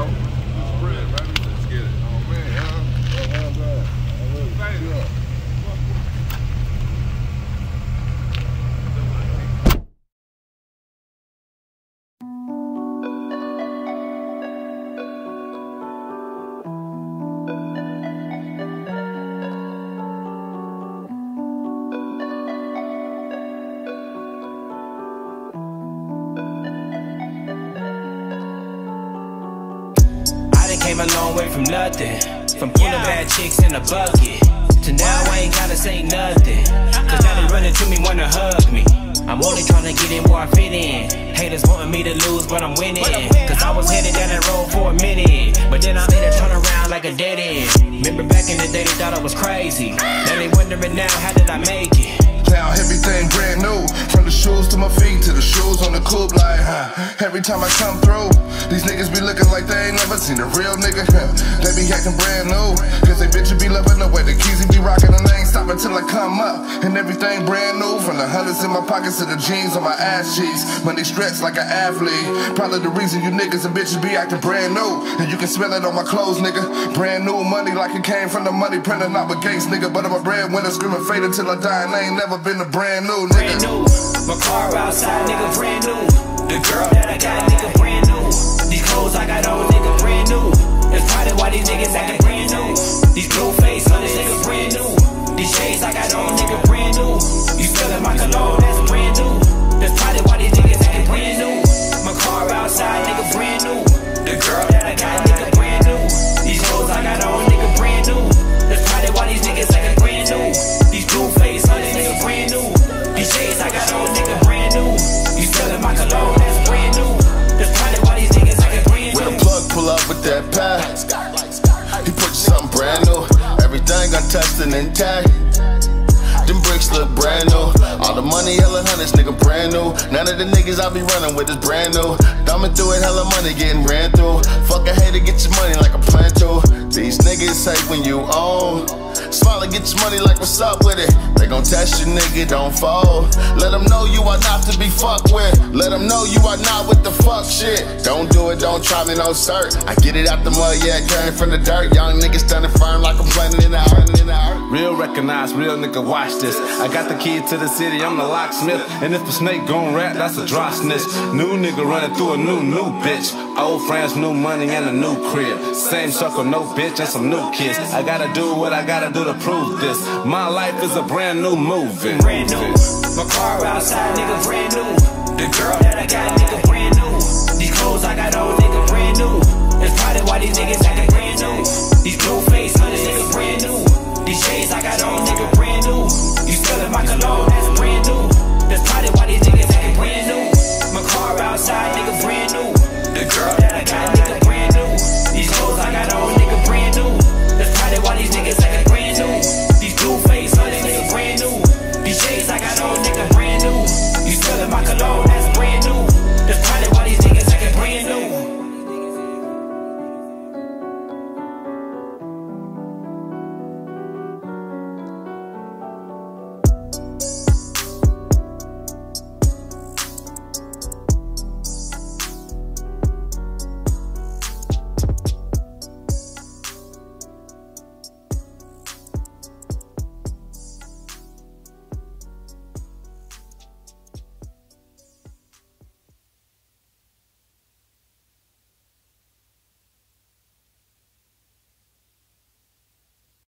bro. Spread, baby. Let's get it. Oh, man, Came a long way from nothing, from pulling bad chicks in a bucket, to now I ain't gotta say nothing, cause now they running to me, wanna hug me. I'm only trying to get in where I fit in. Haters wanting me to lose, but I'm winning, cause I was headed down that road for a minute, but then I made it turn around like a dead end. Remember back in the day they thought I was crazy, now they wondering now how did I make it. Now everything brand new, from the shoes to my feet to the shoes on the coupe, like every time I come through, these niggas be looking like they ain't never seen a real nigga. They be acting brand new, cause they bitches be loving the way the keys be rocking, and they ain't stopping till I come up. And everything brand new, from the hundreds in my pockets to the jeans on my ass cheeks. Money stretched like an athlete, probably the reason you niggas and bitches be acting brand new. And you can smell it on my clothes, nigga. Brand new money like it came from the money printer, not with Gates, nigga. But I'm a breadwinner, screaming fade until I die, and I ain't never been a brand new, nigga. Brand new, my car outside, nigga, brand new. The girl that I got, nigga, brand new. These clothes I got on, nigga, brand new. That's probably why these niggas acting brand new. These blue face on this nigga, brand new. These shades I got on, nigga, brand new. You smelling my cologne, that's brand new. That's probably why these niggas acting brand new. My car outside, nigga, brand new. The girl that I got, nigga, brand new. These clothes I got on, nigga, brand new. That's probably why these niggas acting brand new. These blue face on this nigga, brand new. These shades I got on, nigga, brand new. You smelling my cologne, that's brand new. That's probably why these niggas acting brand new. When the plug pull up with that pack, he put you something brand new. Everything untouched and intact. Them bricks look brand new. All the money, hella hundreds, nigga, brand new. None of the niggas I be running with is brand new. Thumbing through it, hella money getting ran through. Fuck a hater, get your money like a plan to. These niggas hate when you own. Smile and get your money like what's up with it. They gon' test you, nigga, don't fold. Let them know you are not to be fucked with. Let them know you are not with the fuck shit. Don't do it, don't try me, no cert. I get it out the mud, yeah, it came from the dirt. Young niggas standing firm like I'm planning in the earth. Real recognize, real nigga, watch this. I got the key to the city, I'm the locksmith. And if a snake gon' rap, that's a dry snitch. New nigga running through a new bitch. Old friends, new money, and a new crib. Same circle, no bitch, and some new kids. I gotta do what I gotta do to prove this. My life is a brand new movie. Brand new, my car outside, nigga, brand new. The girl that I got, nigga, brand new. These clothes I got on,